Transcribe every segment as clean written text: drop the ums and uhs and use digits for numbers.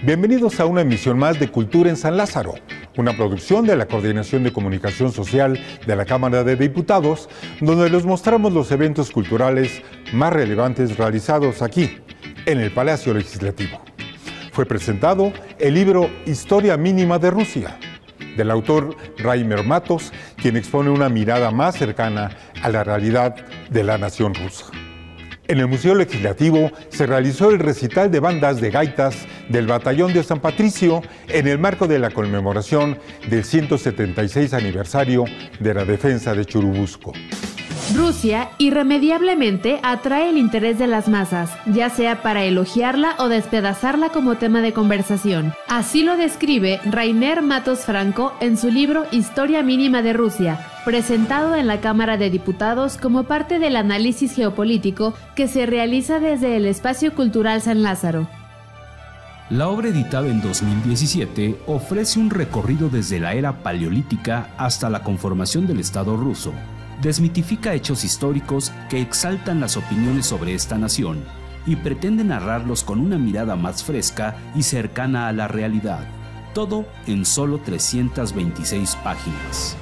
Bienvenidos a una emisión más de Cultura en San Lázaro, una producción de la Coordinación de Comunicación Social de la Cámara de Diputados, donde les mostramos los eventos culturales más relevantes realizados aquí, en el Palacio Legislativo. Fue presentado el libro Historia Mínima de Rusia, del autor Raimer Matos, quien expone una mirada más cercana a la realidad de la nación rusa. En el Museo Legislativo se realizó el recital de bandas de gaitas del Batallón de San Patricio en el marco de la conmemoración del 176 aniversario de la defensa de Churubusco. Rusia irremediablemente atrae el interés de las masas, ya sea para elogiarla o despedazarla como tema de conversación. Así lo describe Raimer Matos Franco en su libro Historia Mínima de Rusia, presentado en la Cámara de Diputados como parte del análisis geopolítico que se realiza desde el Espacio Cultural San Lázaro. La obra, editada en 2017, ofrece un recorrido desde la era paleolítica hasta la conformación del Estado ruso. Desmitifica hechos históricos que exaltan las opiniones sobre esta nación y pretende narrarlos con una mirada más fresca y cercana a la realidad. Todo en solo 326 páginas.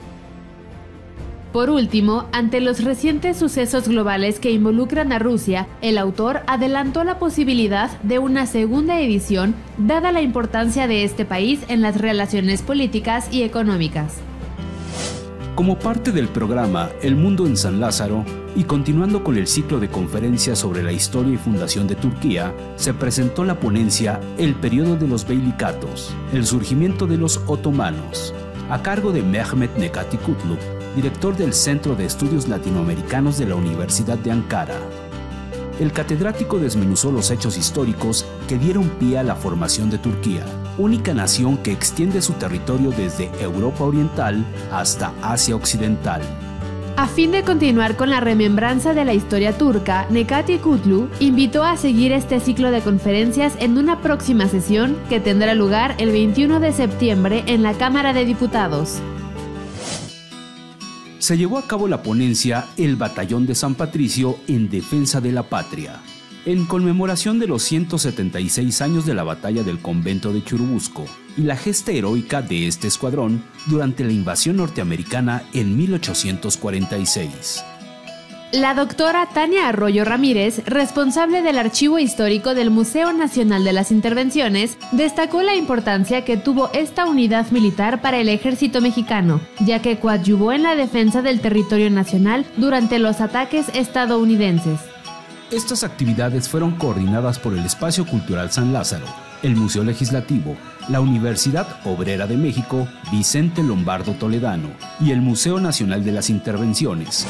Por último, ante los recientes sucesos globales que involucran a Rusia, el autor adelantó la posibilidad de una segunda edición, dada la importancia de este país en las relaciones políticas y económicas. Como parte del programa El Mundo en San Lázaro, y continuando con el ciclo de conferencias sobre la historia y fundación de Turquía, se presentó la ponencia El periodo de los Beylicatos, el surgimiento de los otomanos, a cargo de Mehmet Nekati Kutlu, director del Centro de Estudios Latinoamericanos de la Universidad de Ankara. El catedrático desmenuzó los hechos históricos que dieron pie a la formación de Turquía, única nación que extiende su territorio desde Europa Oriental hasta Asia Occidental. A fin de continuar con la remembranza de la historia turca, Nekati Kutlu invitó a seguir este ciclo de conferencias en una próxima sesión que tendrá lugar el 21 de septiembre en la Cámara de Diputados. Se llevó a cabo la ponencia El Batallón de San Patricio en defensa de la patria, en conmemoración de los 176 años de la batalla del convento de Churubusco y la gesta heroica de este escuadrón durante la invasión norteamericana en 1846. La doctora Tania Arroyo Ramírez, responsable del Archivo Histórico del Museo Nacional de las Intervenciones, destacó la importancia que tuvo esta unidad militar para el ejército mexicano, ya que coadyuvó en la defensa del territorio nacional durante los ataques estadounidenses. Estas actividades fueron coordinadas por el Espacio Cultural San Lázaro, el Museo Legislativo, la Universidad Obrera de México, Vicente Lombardo Toledano y el Museo Nacional de las Intervenciones.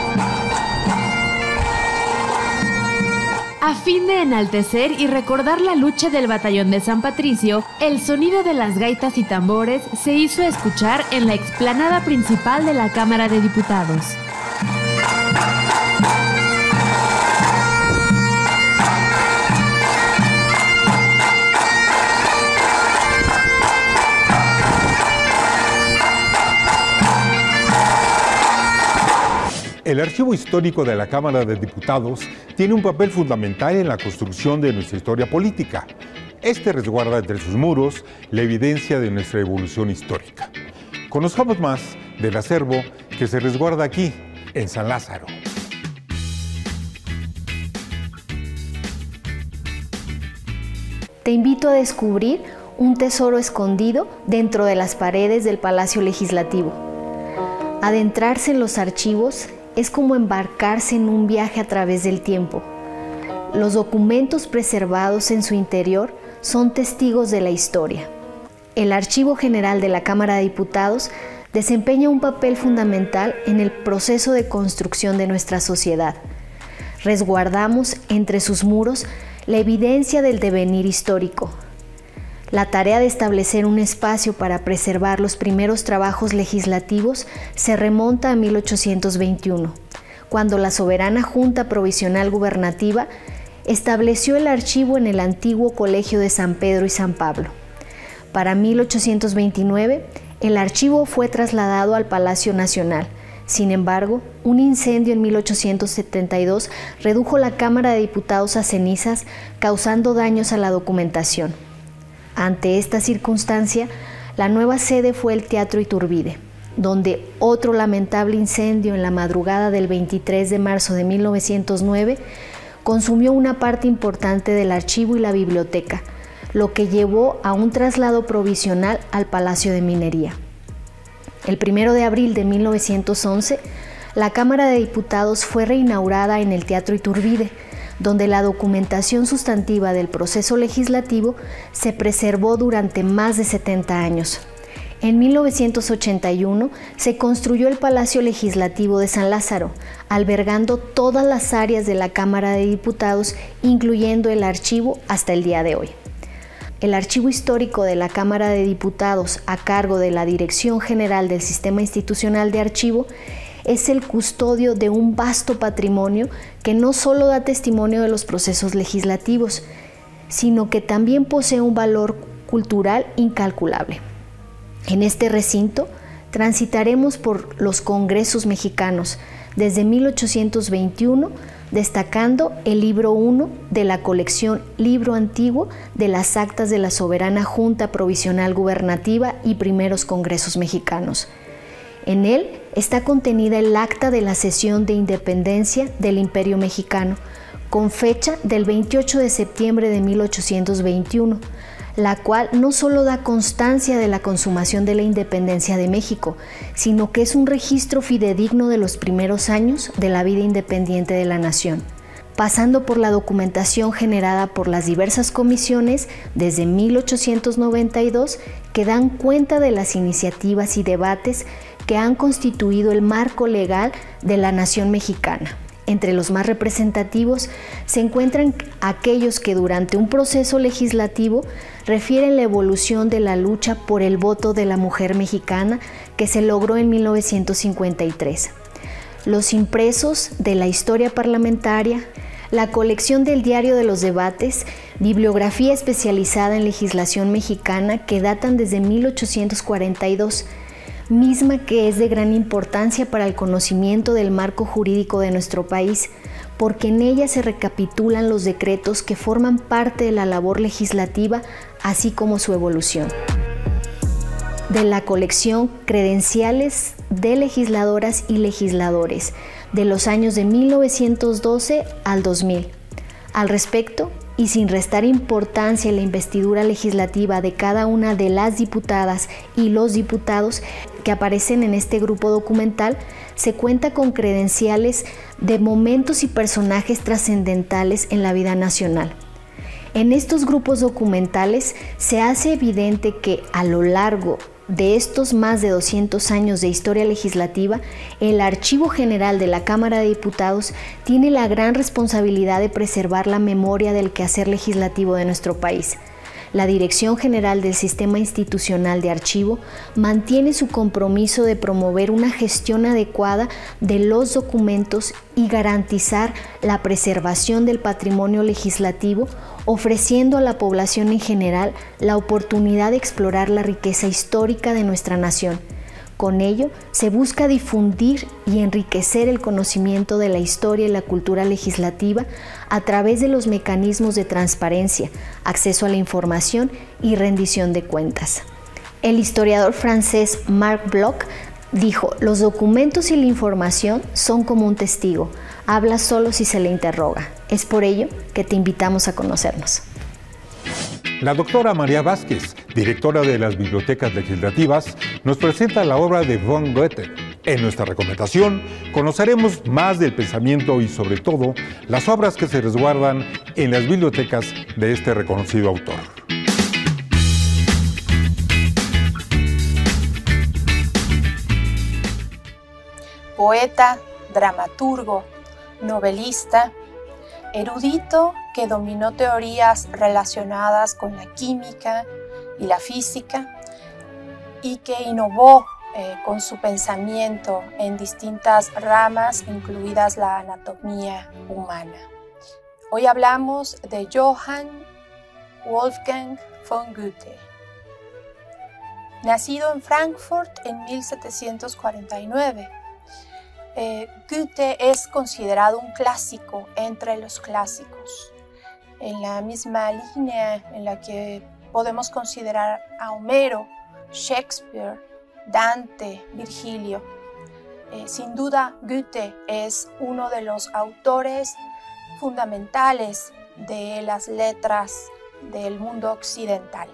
A fin de enaltecer y recordar la lucha del Batallón de San Patricio, el sonido de las gaitas y tambores se hizo escuchar en la explanada principal de la Cámara de Diputados. El Archivo Histórico de la Cámara de Diputados tiene un papel fundamental en la construcción de nuestra historia política. Este resguarda entre sus muros la evidencia de nuestra evolución histórica. Conozcamos más del acervo que se resguarda aquí, en San Lázaro. Te invito a descubrir un tesoro escondido dentro de las paredes del Palacio Legislativo. Adentrarse en los archivos es como embarcarse en un viaje a través del tiempo. Los documentos preservados en su interior son testigos de la historia. El Archivo General de la Cámara de Diputados desempeña un papel fundamental en el proceso de construcción de nuestra sociedad. Resguardamos entre sus muros la evidencia del devenir histórico. La tarea de establecer un espacio para preservar los primeros trabajos legislativos se remonta a 1821, cuando la soberana Junta Provisional Gubernativa estableció el archivo en el antiguo Colegio de San Pedro y San Pablo. Para 1829, el archivo fue trasladado al Palacio Nacional. Sin embargo, un incendio en 1872 redujo la Cámara de Diputados a cenizas, causando daños a la documentación. Ante esta circunstancia, la nueva sede fue el Teatro Iturbide, donde otro lamentable incendio en la madrugada del 23 de marzo de 1909 consumió una parte importante del archivo y la biblioteca, lo que llevó a un traslado provisional al Palacio de Minería. El 1 de abril de 1911, la Cámara de Diputados fue reinaugurada en el Teatro Iturbide, donde la documentación sustantiva del proceso legislativo se preservó durante más de 70 años. En 1981 se construyó el Palacio Legislativo de San Lázaro, albergando todas las áreas de la Cámara de Diputados, incluyendo el archivo hasta el día de hoy. El Archivo Histórico de la Cámara de Diputados, a cargo de la Dirección General del Sistema Institucional de Archivo, es el custodio de un vasto patrimonio que no solo da testimonio de los procesos legislativos, sino que también posee un valor cultural incalculable. En este recinto transitaremos por los congresos mexicanos desde 1821, destacando el libro 1 de la colección Libro Antiguo de las Actas de la Soberana Junta Provisional Gubernativa y Primeros Congresos Mexicanos. En él está contenida el acta de la sesión de independencia del Imperio Mexicano, con fecha del 28 de septiembre de 1821, la cual no solo da constancia de la consumación de la independencia de México, sino que es un registro fidedigno de los primeros años de la vida independiente de la nación, pasando por la documentación generada por las diversas comisiones desde 1892 que dan cuenta de las iniciativas y debates que han constituido el marco legal de la nación mexicana. Entre los más representativos se encuentran aquellos que durante un proceso legislativo refieren la evolución de la lucha por el voto de la mujer mexicana que se logró en 1953, los impresos de la historia parlamentaria, la colección del Diario de los Debates, bibliografía especializada en legislación mexicana que datan desde 1842, misma que es de gran importancia para el conocimiento del marco jurídico de nuestro país, porque en ella se recapitulan los decretos que forman parte de la labor legislativa, así como su evolución. De la colección Credenciales de Legisladoras y Legisladores, de los años de 1912 al 2000. Al respecto, y sin restar importancia en la investidura legislativa de cada una de las diputadas y los diputados que aparecen en este grupo documental, se cuenta con credenciales de momentos y personajes trascendentales en la vida nacional. En estos grupos documentales se hace evidente que a lo largo de estos más de 200 años de historia legislativa, el Archivo General de la Cámara de Diputados tiene la gran responsabilidad de preservar la memoria del quehacer legislativo de nuestro país. La Dirección General del Sistema Institucional de Archivo mantiene su compromiso de promover una gestión adecuada de los documentos y garantizar la preservación del patrimonio legislativo, ofreciendo a la población en general la oportunidad de explorar la riqueza histórica de nuestra nación. Con ello, se busca difundir y enriquecer el conocimiento de la historia y la cultura legislativa a través de los mecanismos de transparencia, acceso a la información y rendición de cuentas. El historiador francés Marc Bloch dijo: "Los documentos y la información son como un testigo, habla solo si se le interroga". Es por ello que te invitamos a conocernos. La doctora María Vázquez, directora de las Bibliotecas Legislativas, nos presenta la obra de von Goethe. En nuestra recomendación conoceremos más del pensamiento y sobre todo las obras que se resguardan en las bibliotecas de este reconocido autor. Poeta, dramaturgo, novelista, erudito que dominó teorías relacionadas con la química y la física y que innovó con su pensamiento en distintas ramas, incluidas la anatomía humana. Hoy hablamos de Johann Wolfgang von Goethe. Nacido en Frankfurt en 1749, Goethe es considerado un clásico entre los clásicos, en la misma línea en la que podemos considerar a Homero, Shakespeare, Dante, Virgilio. Sin duda, Goethe es uno de los autores fundamentales de las letras del mundo occidental.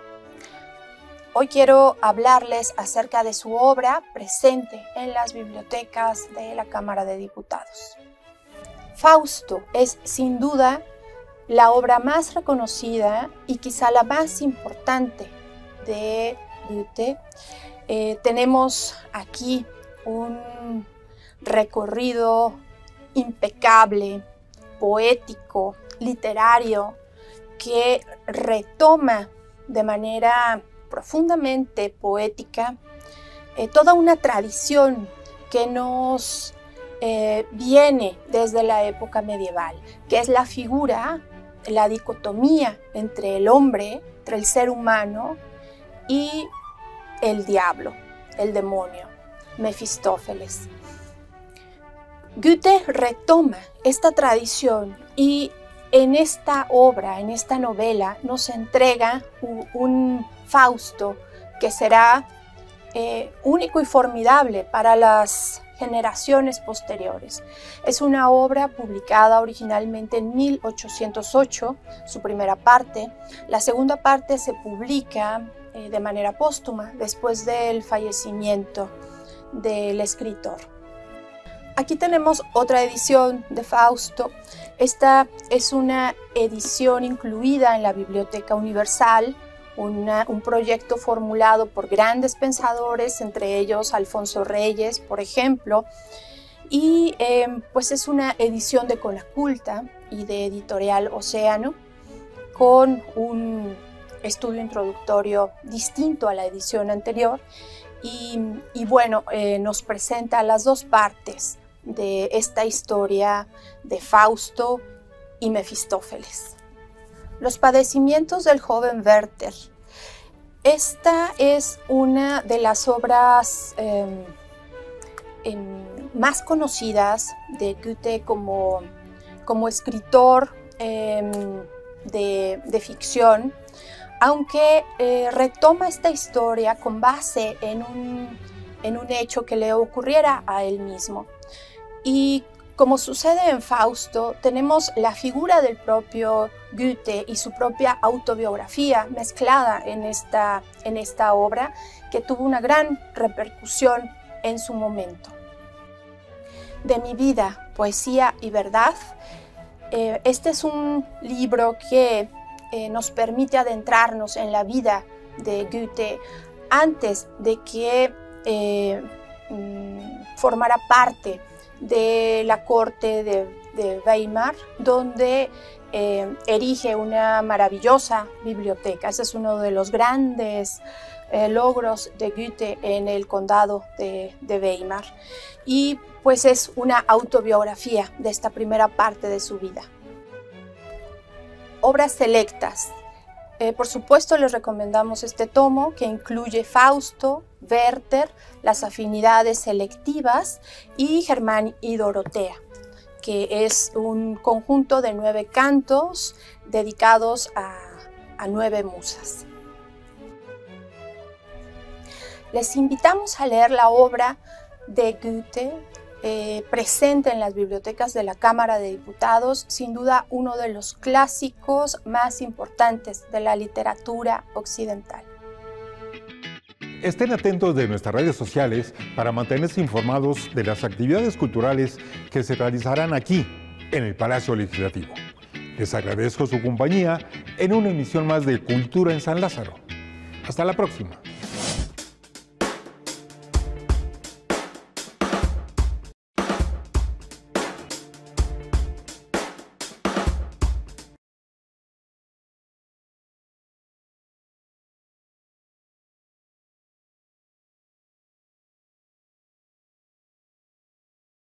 Hoy quiero hablarles acerca de su obra presente en las bibliotecas de la Cámara de Diputados. Fausto es sin duda la obra más reconocida y quizá la más importante de Goethe. Tenemos aquí un recorrido impecable, poético, literario, que retoma de manera profundamente poética toda una tradición que nos viene desde la época medieval, que es la figura, la dicotomía entre el hombre, entre el ser humano y el diablo, el demonio, Mefistófeles. Goethe retoma esta tradición y en esta obra, en esta novela, nos entrega un Fausto que será único y formidable para las generaciones posteriores. Es una obra publicada originalmente en 1808, su primera parte. La segunda parte se publica de manera póstuma después del fallecimiento del escritor. Aquí tenemos otra edición de Fausto. Esta es una edición incluida en la Biblioteca Universal, un proyecto formulado por grandes pensadores, entre ellos Alfonso Reyes, por ejemplo, y pues es una edición de Conaculta y de Editorial Océano, con un estudio introductorio distinto a la edición anterior, y bueno, nos presenta las dos partes de esta historia de Fausto y Mefistófeles. Los padecimientos del joven Werther. Esta es una de las obras más conocidas de Goethe como escritor de ficción, aunque retoma esta historia con base en un hecho que le ocurriera a él mismo. Y como sucede en Fausto, tenemos la figura del propio Goethe y su propia autobiografía mezclada en esta obra, que tuvo una gran repercusión en su momento. De mi vida, poesía y verdad. Este es un libro que nos permite adentrarnos en la vida de Goethe antes de que formara parte de la corte de Weimar, donde erige una maravillosa biblioteca. Ese es uno de los grandes logros de Goethe en el condado de Weimar. Y pues es una autobiografía de esta primera parte de su vida. Obras selectas. Por supuesto, les recomendamos este tomo que incluye Fausto, Werther, las afinidades selectivas y Germán y Dorotea, que es un conjunto de 9 cantos dedicados a 9 musas. Les invitamos a leer la obra de Goethe, presente en las bibliotecas de la Cámara de Diputados, sin duda uno de los clásicos más importantes de la literatura occidental. Estén atentos de nuestras redes sociales para mantenerse informados de las actividades culturales que se realizarán aquí, en el Palacio Legislativo. Les agradezco su compañía en una emisión más de Cultura en San Lázaro. Hasta la próxima.